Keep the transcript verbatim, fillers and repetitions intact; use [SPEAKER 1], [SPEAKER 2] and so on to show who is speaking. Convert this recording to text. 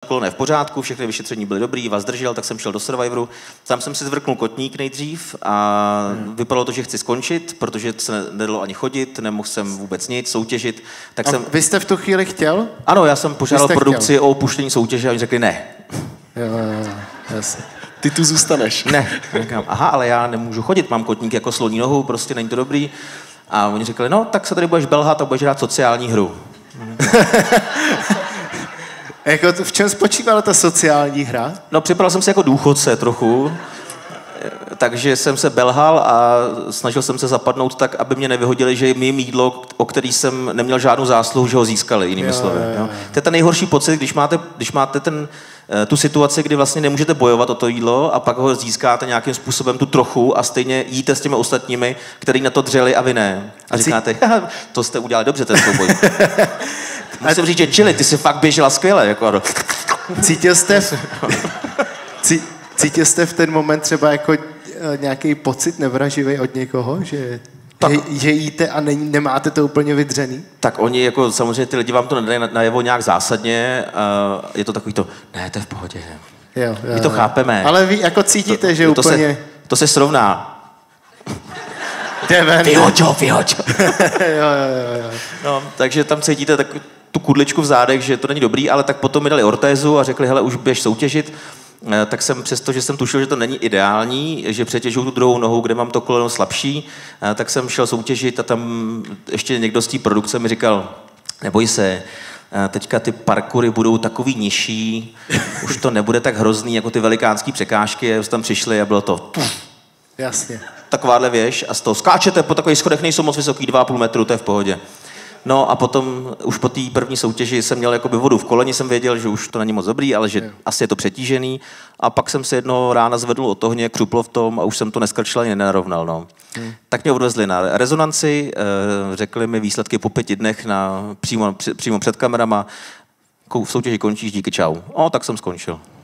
[SPEAKER 1] koleno je v pořádku, všechny vyšetření byly dobrý, vás držel, tak jsem šel do Survivoru. Tam jsem si zvrknul kotník nejdřív a hmm. vypadalo to, že chci skončit, protože se nedalo ani chodit, nemohl jsem vůbec nic, soutěžit. Tak
[SPEAKER 2] a
[SPEAKER 1] jsem...
[SPEAKER 2] vy jste v tu chvíli chtěl?
[SPEAKER 1] Ano, já jsem požádal produkci
[SPEAKER 2] chtěl?
[SPEAKER 1] o opuštění soutěže a oni řekli ne.
[SPEAKER 2] Jo, jo, jo, jasně.
[SPEAKER 3] Ty tu zůstaneš.
[SPEAKER 1] Ne. Říkám, aha, ale já nemůžu chodit, mám kotník jako sloní nohu, prostě není to dobrý. A oni řekli, no, tak se tady budeš belhat a budeš hrát sociální hru.
[SPEAKER 2] Jako v čem spočívala ta sociální hra?
[SPEAKER 1] No, připadal jsem se jako důchodce trochu, takže jsem se belhal a snažil jsem se zapadnout tak, aby mě nevyhodili, že jim jídlo, o který jsem neměl žádnou zásluhu, že ho získali, jinými slovy. Jo. To je ten nejhorší pocit, když máte, když máte ten, tu situaci, kdy vlastně nemůžete bojovat o to jídlo a pak ho získáte nějakým způsobem tu trochu a stejně jíte s těmi ostatními, kteří na to dřeli a vy ne. A říkáte, to jste udělali dobře, ten souboj. Musím říct, že Chili, ty jsi fakt běžela skvěle. Jako...
[SPEAKER 2] Cítil jste, v... Cítil jste v ten moment třeba jako nějaký pocit nevraživý od někoho, že, že, že jíte a ne, nemáte to úplně vydřený?
[SPEAKER 1] Tak oni, jako samozřejmě ty lidi vám to nedají najevo nějak zásadně, uh, je to takový to, ne, to je v pohodě.
[SPEAKER 2] Jo, jo,
[SPEAKER 1] My to
[SPEAKER 2] jo.
[SPEAKER 1] chápeme.
[SPEAKER 2] Ale vy jako cítíte,
[SPEAKER 1] to,
[SPEAKER 2] že
[SPEAKER 1] to
[SPEAKER 2] úplně...
[SPEAKER 1] Se, to se srovná.
[SPEAKER 2] Vyhoďo,
[SPEAKER 1] vyhoďo.
[SPEAKER 2] jo, jo, jo.
[SPEAKER 1] No, takže tam cítíte tak, tu kudličku v zádech, že to není dobrý, ale tak potom mi dali ortézu a řekli, hele, už běž soutěžit. Tak jsem přesto, že jsem tušil, že to není ideální, že přetěžuju tu druhou nohu, kde mám to koleno slabší, tak jsem šel soutěžit a tam ještě někdo z té produkce mi říkal, neboj se, teďka ty parkoury budou takový nižší, už to nebude tak hrozný jako ty velikánský překážky, a tam přišli a bylo to...
[SPEAKER 2] Jasně.
[SPEAKER 1] Takováhle věž a z toho skáčete po takových schodech, nejsou moc vysoký, dva a půl metru, to je v pohodě. No a potom už po té první soutěži jsem měl jakoby vodu v koleni, jsem věděl, že už to není moc dobrý, ale že jo. Asi je to přetížený. A pak jsem se jednoho rána zvedl od ohně, křuplo v tom a už jsem to neskrčil ani nenarovnal. No. Hmm. Tak mě odvezli na rezonanci, řekli mi výsledky po pěti dnech na, přímo, přímo před kamerama. V soutěži končíš, díky, čau. O, tak jsem skončil.